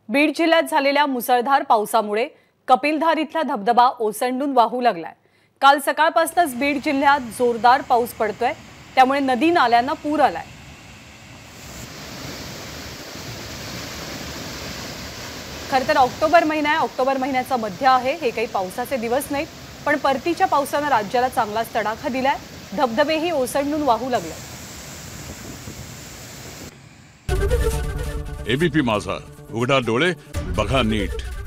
बीड जिल्ह्यात झालेल्या मुसळधार पावसामुळे कपिलधार इथला धबधबा ओसंडून वाहू लागलाय। काल सकाळपासूनच बीड जिल्ह्यात जोरदार पाऊस पडतोय, त्यामुळे नदी नाल्यांना पूर आलाय। खरं तर ऑक्टोबर महिन्याचा मध्य आहे। हे काही पावसाचे दिवस नाहीत, पण परतीच्या पावसाने राज्याला चांगलाच तडाखा दिलाय। धबधबेही ओसंडून वाहू लागले। एबीपी माझा, उघडा डोळे बघा नीट।